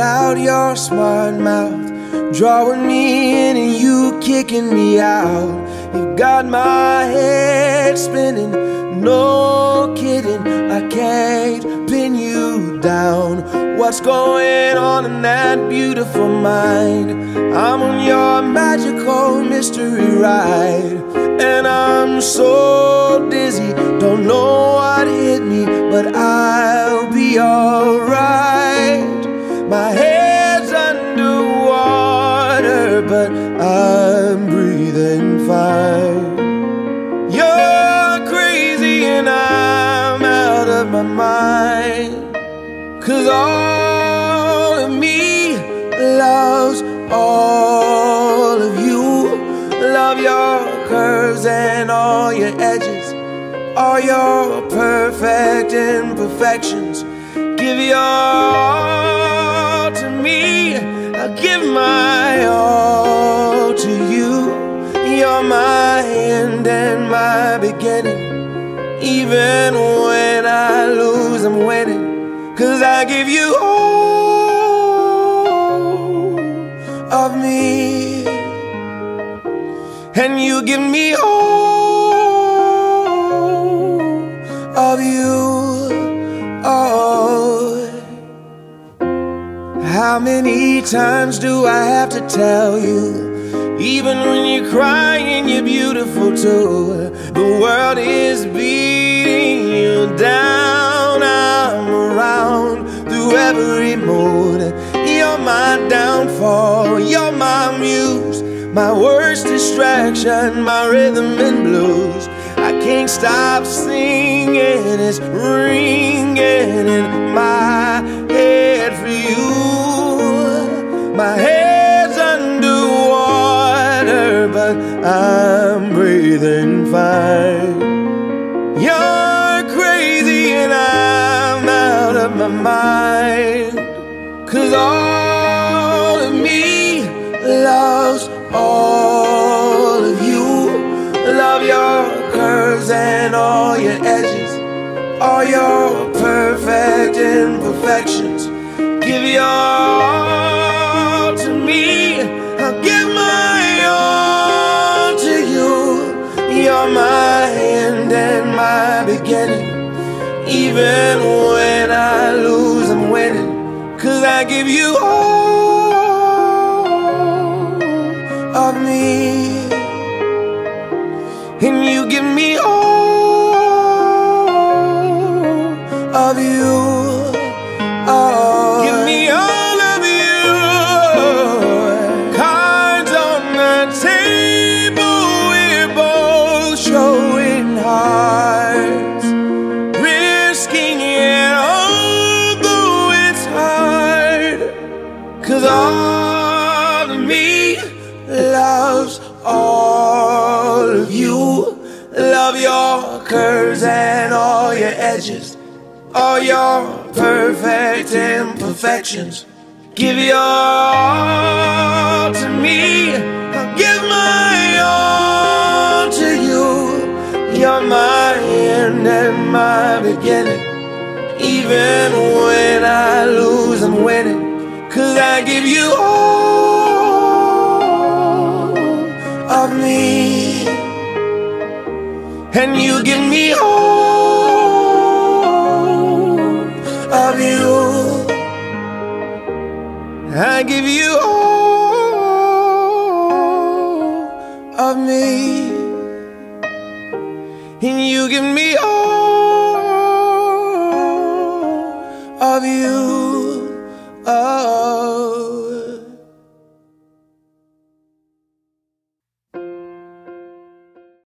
out your smart mouth, drawing me in and you kicking me out. You've got my head spinning, no kidding, I can't pin you down. What's going on in that beautiful mind? I'm on your magical mystery ride, and I'm so dizzy, don't know what hit me, but I'll be alright. My head's underwater, but I'm breathing fine. You're crazy and I'm out of my mind, 'cause all of me loves all of you. Love your curves and all your edges, all your perfect imperfections. Give your all to me, I'll give my all to you. You're my end and my beginning. Even when I lose, I'm winning, 'cause I give you all of me, and you give me all of you. Oh, how many times do I have to tell you? Even when you're crying, you're beautiful too. The world is beating you down. I'm around through every mood. You're my downfall, you're my muse, my worst distraction, my rhythm and blues. I can't stop singing, it's ringing in my head for you. My head's underwater, but I'm breathing fine. You're crazy and I'm out of my mind, 'cause all of me loves all of you. Love your curves and all your edges, all your perfect imperfections. Give your all to me, I'll give my all to you. You're my end and my beginning. Even when I lose, I'm winning, 'cause I give you all of me, and you give me all of you. Oh, give me all of you. Cards on the table, we're both showing hearts, risking it although it's hard, 'cause all of me loves all of you. Love your curves and all your edges, all your perfect imperfections. Give your all to me, I'll give my all to you. You're my end and my beginning. Even when I lose, I'm winning, 'cause I give you all of me, and you give me all of you. I give you all of me, and you give me all of you. Oh.